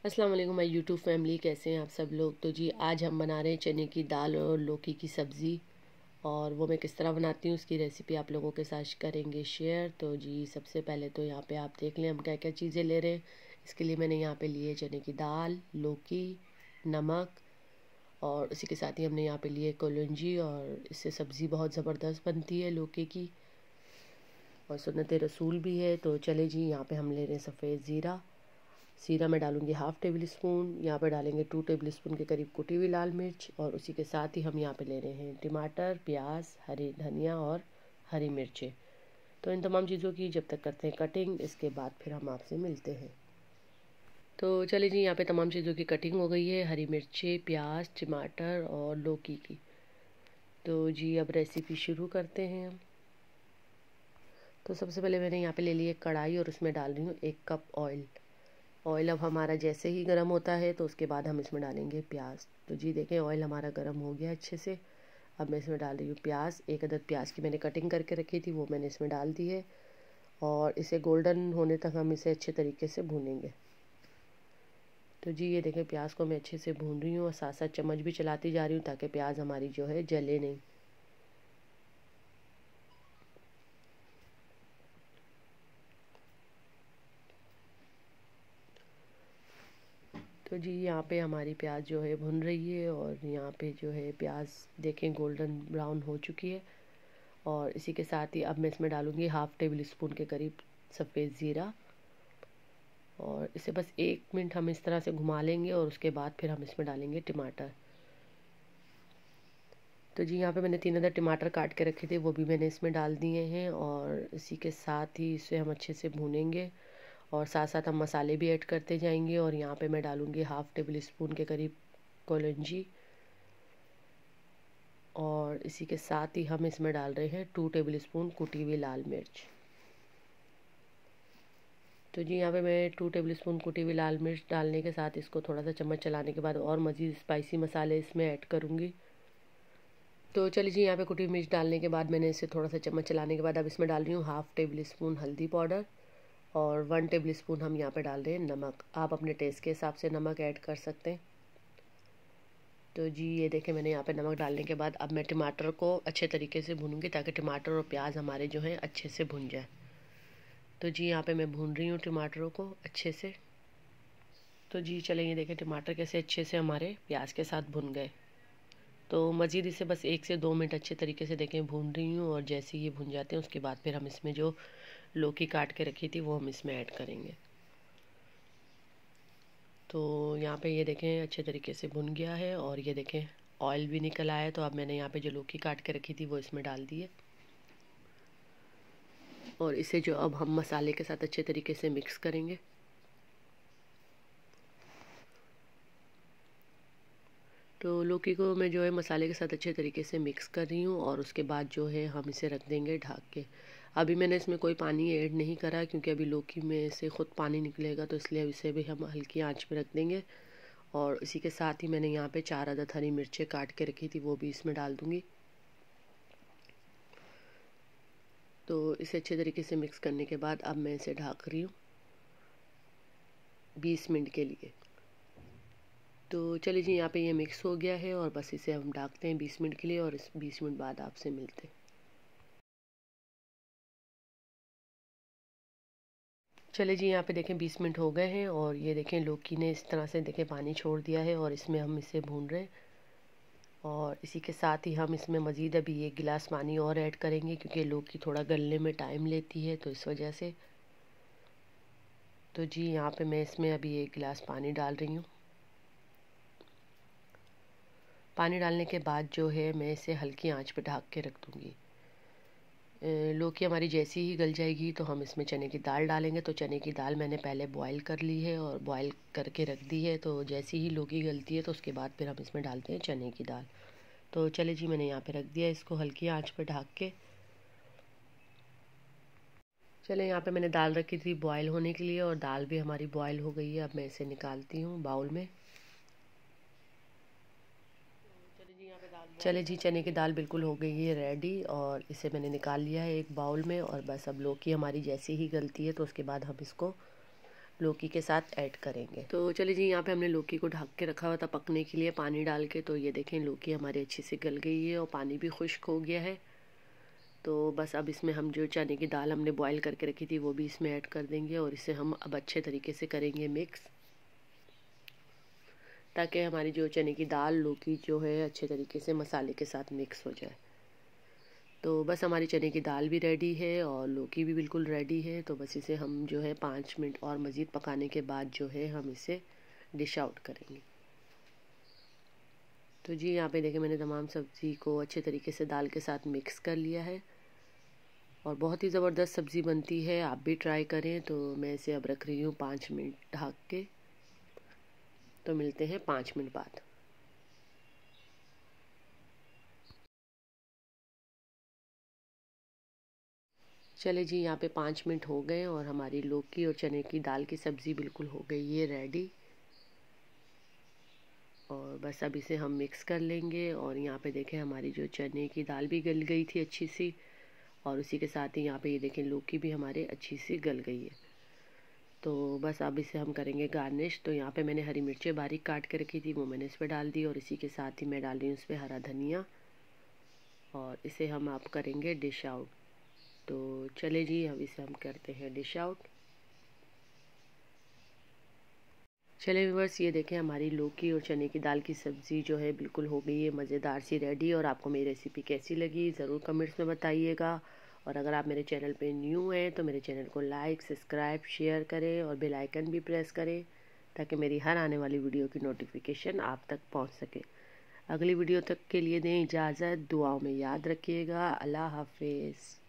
अस्सलाम वालेकुम my YouTube family, कैसे हैं आप सब लोग। तो जी आज हम बना रहे हैं चने की दाल और लौकी की सब्ज़ी, और वो मैं किस तरह बनाती हूँ उसकी रेसिपी आप लोगों के साथ करेंगे शेयर। तो जी सबसे पहले तो यहाँ पे आप देख लें हम क्या क्या चीज़ें ले रहे हैं। इसके लिए मैंने यहाँ पे लिए चने की दाल, लौकी, नमक, और उसी के साथ ही हमने यहाँ पे लिए कलौंजी, और इससे सब्ज़ी बहुत ज़बरदस्त बनती है लौकी की, और सुन्नत रसूल भी है। तो चले जी, यहाँ पे हम ले रहे हैं सफ़ेद ज़ीरा। जीरा मैं डालूंगी हाफ़ टेबल स्पून। यहाँ पर डालेंगे 2 टेबल स्पून के करीब कुटी हुई लाल मिर्च, और उसी के साथ ही हम यहाँ पे ले रहे हैं टमाटर, प्याज, हरी धनिया और हरी मिर्चें। तो इन तमाम चीज़ों की जब तक करते हैं कटिंग, इसके बाद फिर हम आपसे मिलते हैं। तो चलिए जी, यहाँ पे तमाम चीज़ों की कटिंग हो गई है, हरी मिर्चें, प्याज, टमाटर और लौकी की। तो जी अब रेसिपी शुरू करते हैं हम। तो सबसे पहले मैंने यहाँ पे ले ली एक कढ़ाई, और उसमें डाल रही हूँ 1 कप ऑयल। ऑयल अब हमारा जैसे ही गर्म होता है तो उसके बाद हम इसमें डालेंगे प्याज। तो जी देखें, ऑयल हमारा गर्म हो गया अच्छे से। अब मैं इसमें डाल रही हूँ प्याज। 1 अदद प्याज की मैंने कटिंग करके रखी थी, वो मैंने इसमें डाल दी है, और इसे गोल्डन होने तक हम इसे अच्छे तरीके से भूनेंगे। तो जी ये देखें, प्याज को मैं अच्छे से भून रही हूँ, और साथ साथ चम्मच भी चलाती जा रही हूँ ताकि प्याज हमारी जो है जले नहीं। तो जी यहाँ पे हमारी प्याज जो है भुन रही है, और यहाँ पे जो है प्याज देखें गोल्डन ब्राउन हो चुकी है। और इसी के साथ ही अब मैं इसमें डालूँगी हाफ़ टेबल स्पून के करीब सफ़ेद ज़ीरा, और इसे बस 1 मिनट हम इस तरह से घुमा लेंगे, और उसके बाद फिर हम इसमें डालेंगे टमाटर। तो जी यहाँ पे मैंने 3 अदद टमाटर काट के रखे थे, वो भी मैंने इसमें डाल दिए हैं, और इसी के साथ ही इसे हम अच्छे से भूनेंगे, और साथ साथ हम मसाले भी ऐड करते जाएंगे। और यहाँ पे मैं डालूँगी हाफ़ टेबल स्पून के करीब कलौंजी, और इसी के साथ ही हम इसमें डाल रहे हैं 2 टेबल स्पून कुटी हुई लाल मिर्च। तो जी यहाँ पे मैं 2 टेबल स्पून कुटी हुई लाल मिर्च डालने के साथ इसको थोड़ा सा चम्मच चलाने के बाद और मज़ीद स्पाइसी मसाले इसमें ऐड करूँगी। तो चलिए जी, यहाँ पे कुटी हुई मिर्च डालने के बाद मैंने इसे थोड़ा सा चम्मच चलाने के बाद अब इसमें डाल रही हूँ हाफ़ टेबल स्पून हल्दी पाउडर, और 1 टेबल स्पून हम यहाँ पे डाल रहे हैं नमक। आप अपने टेस्ट के हिसाब से नमक ऐड कर सकते हैं। तो जी ये देखें, मैंने यहाँ पे नमक डालने के बाद अब मैं टमाटर को अच्छे तरीके से भूनूंगी ताकि टमाटर और प्याज हमारे जो हैं अच्छे से भुन जाए। तो जी यहाँ पे मैं भून रही हूँ टमाटरों को अच्छे से। तो जी चलें, ये देखें टमाटर कैसे अच्छे से हमारे प्याज के साथ भुन गए। तो मज़ीद इसे बस 1 से 2 मिनट अच्छे तरीके से देखें भून रही हूँ, और जैसे ये भुन जाते हैं उसके बाद फिर हम इसमें जो लौकी काट के रखी थी वो हम इसमें ऐड करेंगे। तो यहाँ पे ये देखें अच्छे तरीके से भुन गया है, और ये देखें ऑयल भी निकल आया है। तो अब मैंने यहाँ पे जो लौकी काट के रखी थी वो इसमें डाल दी है, और इसे जो अब हम मसाले के साथ अच्छे तरीके से मिक्स करेंगे। तो लौकी को मैं जो है मसाले के साथ अच्छे तरीके से मिक्स कर रही हूँ, और उसके बाद जो है हम इसे रख देंगे ढक के। अभी मैंने इसमें कोई पानी ऐड नहीं करा, क्योंकि अभी लौकी में से ख़ुद पानी निकलेगा, तो इसलिए इसे भी हम हल्की आंच पे रख देंगे। और इसी के साथ ही मैंने यहाँ पे 4 अदद हरी मिर्चें काट के रखी थी, वो भी इसमें डाल दूँगी। तो इसे अच्छे तरीके से मिक्स करने के बाद अब मैं इसे ढक रही हूँ 20 मिनट के लिए। तो चलिए जी, यहाँ पे ये मिक्स हो गया है, और बस इसे हम ढकते हैं 20 मिनट के लिए, और इस 20 मिनट बाद आपसे मिलते हैं। चलिए जी, यहाँ पे देखें 20 मिनट हो गए हैं, और ये देखें लौकी ने इस तरह से देखें पानी छोड़ दिया है, और इसमें हम इसे भून रहे हैं। और इसी के साथ ही हम इसमें मज़ीद अभी 1 गिलास पानी और ऐड करेंगे, क्योंकि लौकी थोड़ा गलने में टाइम लेती है, तो इस वजह से। तो जी यहाँ पे मैं इसमें अभी 1 गिलास पानी डाल रही हूँ। पानी डालने के बाद जो है मैं इसे हल्की आंच पे ढक के रख दूँगी। लौकी हमारी जैसी ही गल जाएगी तो हम इसमें चने की दाल डालेंगे। तो चने की दाल मैंने पहले बॉईल कर ली है और बॉईल करके रख दी है। तो जैसी ही लौकी गलती है तो उसके बाद फिर हम इसमें डालते हैं चने की दाल। तो चले जी, मैंने यहाँ पे रख दिया इसको हल्की आंच पे ढक के। चले, यहाँ पे मैंने दाल रखी थी बॉईल होने के लिए, और दाल भी हमारी बॉईल हो गई है। अब मैं इसे निकालती हूँ बाउल में। चले जी, चने की दाल बिल्कुल हो गई है रेडी, और इसे मैंने निकाल लिया है एक बाउल में। और बस अब लौकी हमारी जैसी ही गलती है तो उसके बाद हम इसको लौकी के साथ ऐड करेंगे। तो चलिए जी, यहाँ पे हमने लौकी को ढक के रखा हुआ था पकने के लिए पानी डाल के। तो ये देखें लौकी हमारी अच्छी से गल गई है और पानी भी खुश्क हो गया है। तो बस अब इसमें हम जो चने की दाल हमने बॉईल करके रखी थी वो भी इसमें ऐड कर देंगे और इसे हम अब अच्छे तरीके से करेंगे मिक्स, ताकि हमारी जो चने की दाल लौकी जो है अच्छे तरीके से मसाले के साथ मिक्स हो जाए। तो बस हमारी चने की दाल भी रेडी है और लौकी भी बिल्कुल रेडी है। तो बस इसे हम जो है 5 मिनट और मज़ीद पकाने के बाद जो है हम इसे डिश आउट करेंगे। तो जी यहाँ पे देखें मैंने तमाम सब्ज़ी को अच्छे तरीके से दाल के साथ मिक्स कर लिया है और बहुत ही ज़बरदस्त सब्ज़ी बनती है, आप भी ट्राई करें। तो मैं इसे अब रख रही हूँ 5 मिनट ढक के। तो मिलते हैं 5 मिनट बाद। चले जी, यहाँ पे 5 मिनट हो गए और हमारी लौकी और चने की दाल की सब्ज़ी बिल्कुल हो गई है रेडी। और बस अब इसे हम मिक्स कर लेंगे। और यहाँ पे देखें हमारी जो चने की दाल भी गल गई थी अच्छी सी, और उसी के साथ ही यहाँ पे ये देखें लौकी भी हमारे अच्छी सी गल गई है। तो बस अब इसे हम करेंगे गार्निश। तो यहाँ पे मैंने हरी मिर्चें बारीक काट के रखी थी वो मैंने इस पर डाल दी और इसी के साथ ही मैं डाल रही हूँ इस पर हरा धनिया और इसे हम आप करेंगे डिश आउट। तो चले जी, अब इसे हम करते हैं डिश आउट। चले व्यूअर्स, ये देखें हमारी लौकी और चने की दाल की सब्ज़ी जो है बिल्कुल हो गई है मज़ेदार सी रेडी। और आपको मेरी रेसिपी कैसी लगी ज़रूर कमेंट्स में बताइएगा। और अगर आप मेरे चैनल पे न्यू हैं तो मेरे चैनल को लाइक सब्सक्राइब शेयर करें और बेल आइकन भी प्रेस करें ताकि मेरी हर आने वाली वीडियो की नोटिफिकेशन आप तक पहुंच सके। अगली वीडियो तक के लिए दें इजाज़त, दुआओं में याद रखिएगा। अल्लाह हाफिज़।